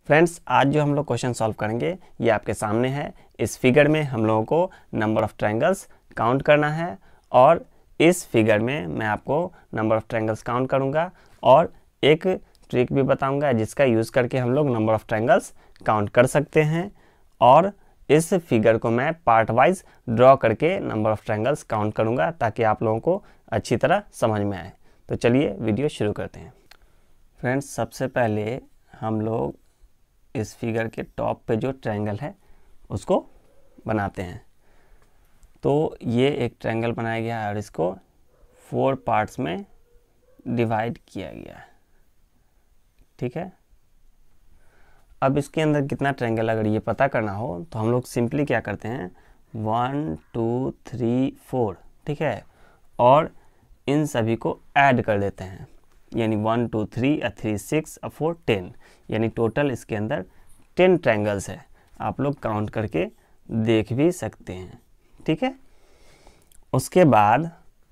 Friends, आज जो हम लोग क्वेश्चन सॉल्व करेंगे ये आपके सामने है। इस फिगर में हम लोगों को नंबर ऑफ ट्रायंगल्स काउंट करना है और इस फिगर में मैं आपको नंबर ऑफ ट्रायंगल्स काउंट करूंगा और एक ट्रिक भी बताऊंगा जिसका यूज़ करके हम लोग नंबर ऑफ ट्रायंगल्स काउंट कर सकते हैं। और इस फिगर को मैं पार्ट वाइज ड्रॉ करके नंबर ऑफ ट्रायंगल्स काउंट करूंगा ताकि आप लोगों को अच्छी तरह समझ में आए। तो चलिए वीडियो शुरू करते हैं। फ्रेंड्स, सबसे पहले हम लोग इस फिगर के टॉप पे जो ट्रायंगल है उसको बनाते हैं। तो ये एक ट्रायंगल बनाया गया है और इसको 4 पार्ट्स में डिवाइड किया गया है। ठीक है, अब इसके अंदर कितना ट्रायंगल अगर ये पता करना हो तो हम लोग सिंपली क्या करते हैं 1 2 3 4, ठीक है, और इन सभी को ऐड कर देते हैं, यानी 1 2 3 3 6 4 10, यानी टोटल इसके अंदर 10 ट्रायंगल्स है। आप लोग काउंट करके देख भी सकते हैं। ठीक है, उसके बाद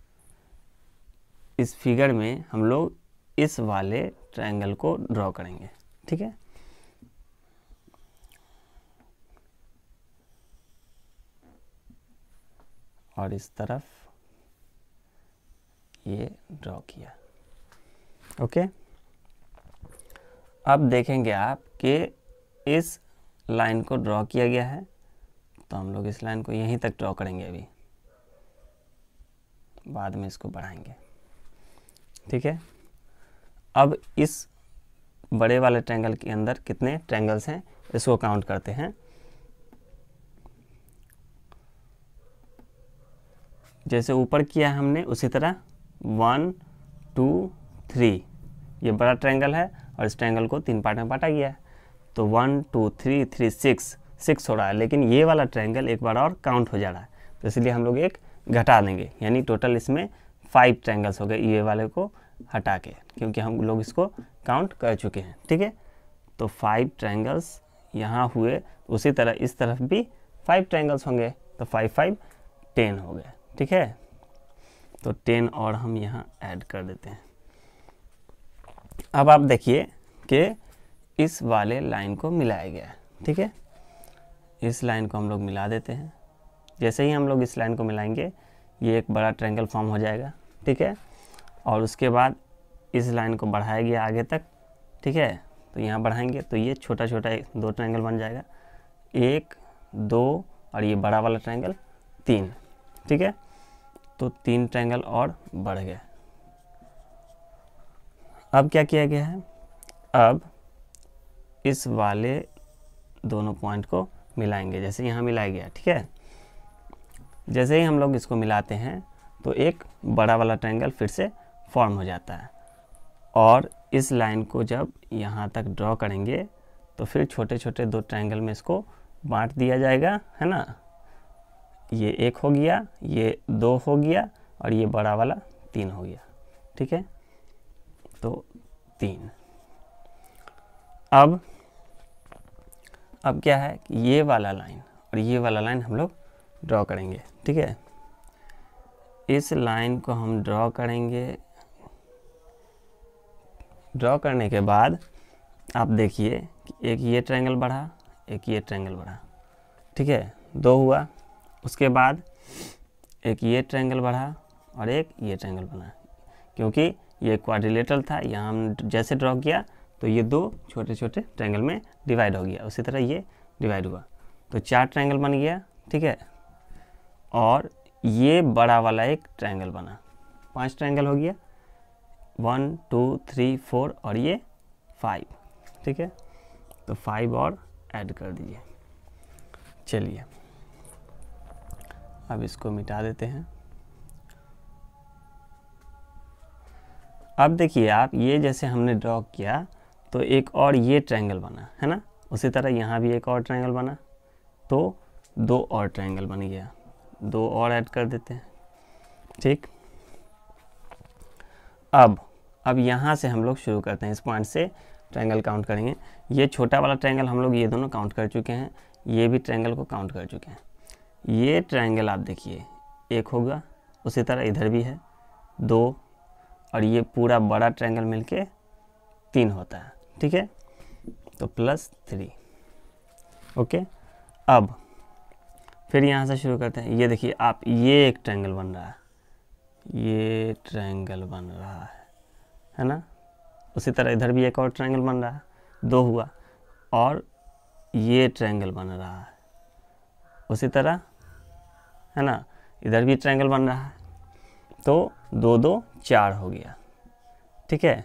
इस फिगर में हम लोग इस वाले ट्रायंगल को ड्रॉ करेंगे। ठीक है, और इस तरफ ये ड्रॉ किया। ओके, अब देखेंगे आप कि इस लाइन को ड्रॉ किया गया है, तो हम लोग इस लाइन को यहीं तक ड्रॉ करेंगे, अभी बाद में इसको बढ़ाएंगे। ठीक है, अब इस बड़े वाले ट्रायंगल के अंदर कितने ट्रायंगल्स हैं इसको काउंट करते हैं। जैसे ऊपर किया हमने उसी तरह 1 2 3, ये बड़ा ट्रायंगल है और इस ट्रायंगल को 3 पार्ट में बांटा गया है। तो 1 2 3 3 6 हो रहा है, लेकिन ये वाला ट्रायंगल एक बार और काउंट हो जा रहा है, तो इसलिए हम लोग एक घटा देंगे, यानी टोटल इसमें 5 ट्रायंगल्स हो गए ये वाले को हटा के, क्योंकि हम लोग इसको काउंट कर चुके हैं। ठीक है, तो 5 ट्रायंगल्स यहाँ हुए, उसी तरह इस तरफ भी 5 ट्रायंगल्स होंगे, तो 5 5 10 हो गए। ठीक है, तो 10 और हम यहाँ ऐड कर देते हैं। अब आप देखिए कि इस वाले लाइन को मिलाया गया है। ठीक है, इस लाइन को हम लोग मिला देते हैं। जैसे ही हम लोग इस लाइन को मिलाएंगे ये एक बड़ा ट्रायंगल फॉर्म हो जाएगा। ठीक है, और उसके बाद इस लाइन को बढ़ाया गया आगे तक। ठीक है, तो यहाँ बढ़ाएंगे तो ये छोटा छोटा 2 ट्रायंगल बन जाएगा, 1 2, और ये बड़ा वाला ट्रायंगल 3। ठीक है, तो 3 ट्रायंगल और बढ़ गए। अब क्या किया गया है, अब इस वाले दोनों पॉइंट को मिलाएंगे, जैसे यहाँ मिलाया गया। ठीक है, जैसे ही हम लोग इसको मिलाते हैं तो एक बड़ा वाला ट्रायंगल फिर से फॉर्म हो जाता है, और इस लाइन को जब यहाँ तक ड्रॉ करेंगे तो फिर छोटे छोटे 2 ट्रायंगल में इसको बांट दिया जाएगा, है ना। ये 1 हो गया, ये 2 हो गया, और ये बड़ा वाला 3 हो गया। ठीक है, तो 3। अब क्या है कि ये वाला लाइन और ये वाला लाइन हम लोग ड्रॉ करेंगे। ठीक है, इस लाइन को हम ड्रॉ करेंगे। ड्रॉ करने के बाद आप देखिए कि एक ये ट्रायंगल बढ़ा, एक ये ट्रायंगल बढ़ा। ठीक है, 2 हुआ। उसके बाद एक ये ट्रायंगल बढ़ा और एक ये ट्रायंगल बना, क्योंकि ये क्वाड्रिलेटरल था। यहाँ हम जैसे ड्रॉ किया तो ये 2 छोटे छोटे ट्रायंगल में डिवाइड हो गया, उसी तरह ये डिवाइड हुआ, तो 4 ट्रायंगल बन गया। ठीक है, और ये बड़ा वाला एक ट्रायंगल बना, 5 ट्रायंगल हो गया, 1 2 3 4 और ये 5। ठीक है, तो 5 और ऐड कर दीजिए। चलिए अब इसको मिटा देते हैं। अब देखिए आप, ये जैसे हमने ड्रॉ किया तो एक और ये ट्रायंगल बना, है ना, उसी तरह यहाँ भी एक और ट्रायंगल बना, तो 2 और ट्रायंगल बन गया, 2 और ऐड कर देते हैं। ठीक, अब यहाँ से हम लोग शुरू करते हैं, इस पॉइंट से ट्रायंगल काउंट करेंगे। ये छोटा वाला ट्रायंगल हम लोग ये दोनों काउंट कर चुके हैं, ये भी ट्रायंगल को काउंट कर चुके हैं। ये ट्रायंगल आप देखिए 1 होगा, उसी तरह इधर भी है 2, और ये पूरा बड़ा ट्रायंगल मिलके 3 होता है। ठीक है, तो +3। ओके, अब फिर यहाँ से शुरू करते हैं। ये देखिए आप, ये एक ट्रायंगल बन रहा है, ये ट्रायंगल बन रहा है ना। उसी तरह इधर भी एक और ट्रायंगल बन रहा है, 2 हुआ, और ये ट्रायंगल बन रहा है उसी तरह, है ना। इधर भी ट्रायंगल बन रहा है, तो 2 2 4 हो गया। ठीक है,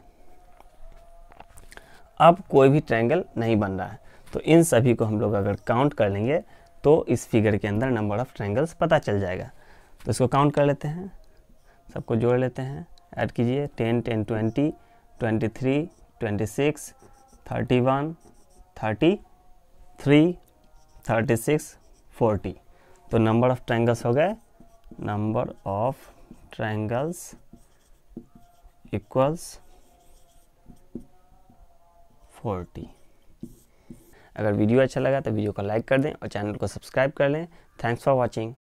अब कोई भी ट्रायंगल नहीं बन रहा है, तो इन सभी को हम लोग अगर काउंट कर लेंगे तो इस फिगर के अंदर नंबर ऑफ ट्रायंगल्स पता चल जाएगा। तो इसको काउंट कर लेते हैं, सबको जोड़ लेते हैं, ऐड कीजिए। 10 10 20 23 26 31 33 36 40। तो नंबर ऑफ ट्रायंगल्स हो गए, नंबर ऑफ ट्रायंगल्स इक्वल्स 40। अगर वीडियो अच्छा लगा तो वीडियो को लाइक कर दें और चैनल को सब्सक्राइब कर लें। Thanks for watching.